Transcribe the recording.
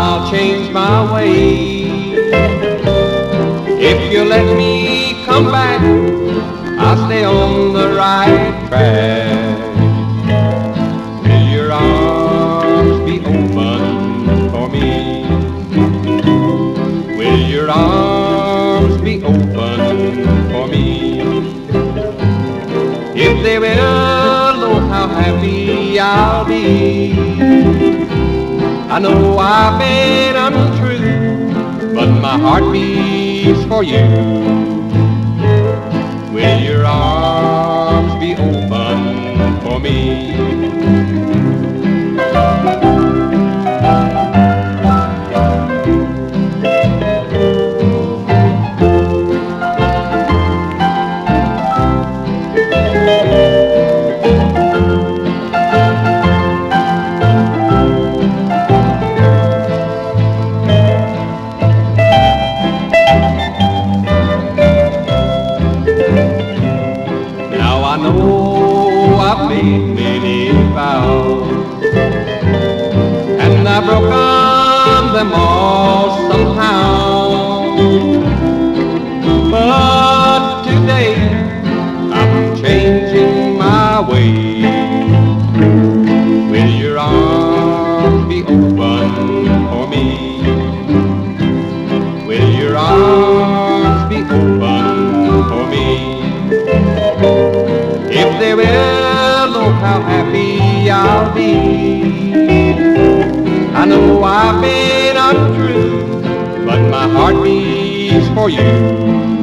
I'll change my way. If you let me come back, I'll stay on the right track. Will your arms be open for me? Will your arms be open for me? If they will, oh how happy I'll be. I know I've been untrue, but my heart beats for you. Will your arms be open for me? I know I've made many vows, and I've broken them all somehow. But today I'm changing my way. Will your arms be open for me? Will your arms be open for me? If they will, oh how happy I'll be. I know I've been untrue, but my heart beats for you.